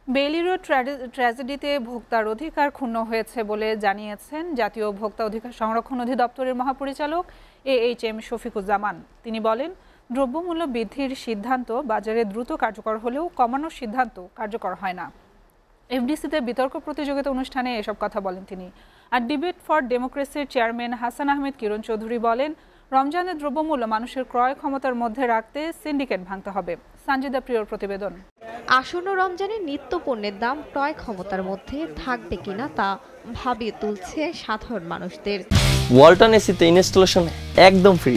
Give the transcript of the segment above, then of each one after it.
Bailey road ট্র্যাজেডিতে ভোক্তার অধিকার ক্ষুণ্ণ হয়েছে বলে জানিয়েছেন জাতীয় ভোক্তা অধিকার সংরক্ষণ অধিদপ্তরের মহাপরিচালক এ.এইচ.এম শফিকুজ্জামান। তিনি বলেন, দ্রব্যমূল্য বৃদ্ধির সিদ্ধান্ত বাজারে দ্রুত কার্যকর হলেও কমানোর সিদ্ধান্ত কার্যকর হয় না। এফডিসিতে বিতর্ক প্রতিযোগিতা অনুষ্ঠানে এসব কথা বলেন তিনি। আর ডিবেট ফর ডেমোক্রেসির চেয়ারম্যান হাসান আহমেদ কিরণ চৌধুরী বলেন, রমজানের দ্রব্যমূল্য মানুষের ক্রয় ক্ষমতার মধ্যে রাখতে সিন্ডিকেট ভাঙতে হবে। সঞ্জিদা প্রিয়র প্রতিবেদন। আসন্ন রমজানে নিত্য পণ্যের দাম ক্রয় ক্ষমতার মধ্যে থাকবে কিনা তা ভাবিয়ে তুলছে সাধারণ মানুষদের। ওয়ালটন এসিতে ইনস্টলেশন একদম ফ্রি।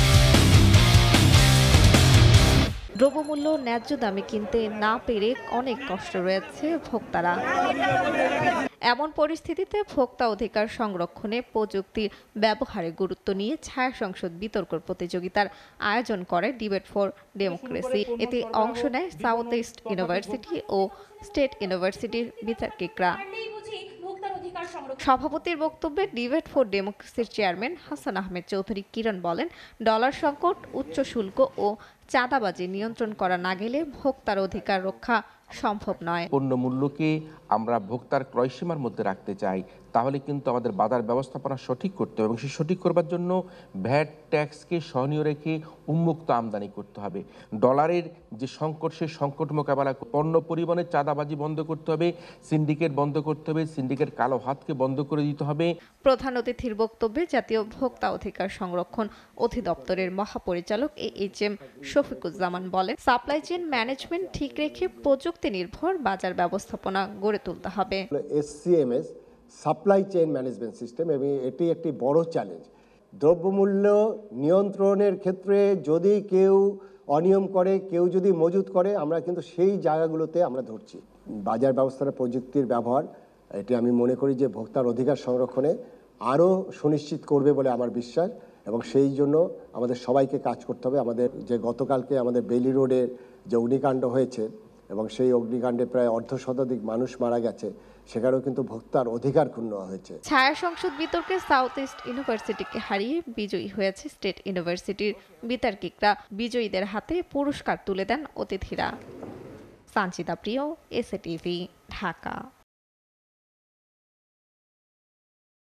দ্রব্যমূল্য ন্যায্য দামে কিনতে না পেরে অনেক কষ্ট রয়েছে ভোক্তারা। এমন পরিস্থিতিতে ভোক্তা অধিকার সংরক্ষণে প্রযুক্তির ব্যবহারে গুরুত্ব নিয়ে ছায়া সংসদ বিতর্ক প্রতিযোগিতার আয়োজন করে ডিবেট ফর ডেমোক্রেসি। এতে অংশ নেয় সাউথ ইস্ট ইউনিভার্সিটি ও স্টেট ইউনিভার্সিটির বিতর্কিকরা। সভাপতির বক্তব্যে ডিবেট ফর ডেমোক্রেসির চেয়ারম্যান হাসান আহমেদ চৌধুরী কিরণ বলেন, ডলার সংকট, উচ্চ শুল্ক ও চাঁদাবাজি নিয়ন্ত্রণ করা না গেলে ভোক্তার অধিকার রক্ষা সম্ভব নয়। পণ্য মূল্যকে আমরা ভোক্তার ক্রয়সীমার মধ্যে রাখতে চাই, তাহলে কিন্তু আমাদের বাজার ব্যবস্থাপনা সঠিক করতে হবে এবং সেই সঠিক করবার জন্য ভ্যাট ট্যাক্সকে সহনীয় রেখে উন্মুক্ত আমদানি করতে হবে। ডলারের যে সংকট, সেই সংকট মোকাবেলা পণ্য পরিবহনের চাঁদাবাজি বন্ধ করতে হবে, সিন্ডিকেট বন্ধ করতে হবে, সিন্ডিকেট কালো হাতকে বন্ধ করে দিতে হবে। প্রধান অতিথির বক্তব্যে জাতীয় ভোক্তা অধিকার সংরক্ষণ অধিদপ্তরের মহাপরিচালক এ.এইচ.এম শফিকুজ্জামান বলেন, সাপ্লাই চেইন ম্যানেজমেন্ট ঠিক রেখে প্রযুক্তি নির্ভর বাজার ব্যবস্থাপনা গড়ে তুলতে হবে। SCMS supply chain management system, এবং এটি একটি বড় চ্যালেঞ্জ। দ্রব্যমূল্য নিয়ন্ত্রণের ক্ষেত্রে যদি কেউ অনিয়ম করে, কেউ যদি মজুত করে, আমরা কিন্তু সেই জায়গাগুলোতে আমরা ধরছি। বাজার ব্যবস্থার প্রযুক্তির ব্যবহার, এটি আমি মনে করি যে ভোক্তার অধিকার সংরক্ষণে আরও সুনিশ্চিত করবে বলে আমার বিশ্বাস, এবং সেই জন্য আমাদের সবাইকে কাজ করতে হবে। আমাদের যে গতকালকে আমাদের বেইলি রোডের যে অগ্নিকাণ্ড হয়েছে এবং সেই অগ্নিকাণ্ডে প্রায় অর্ধশতাধিক মানুষ মারা গেছে, সেখানেও কিন্তু ভোক্তার অধিকার ক্ষুণ্ণ হয়েছে। ছায়া সংসদ বিতর্কে সাউথ ইস্ট ইউনিভার্সিটিকে হারিয়ে বিজয়ী হয়েছে স্টেট ইউনিভার্সিটির বিতর্কিকরা। বিজয়ীদের হাতে পুরস্কার তুলে দেন অতিথিরা। সঞ্জিদা প্রিয়, SATV, ঢাকা।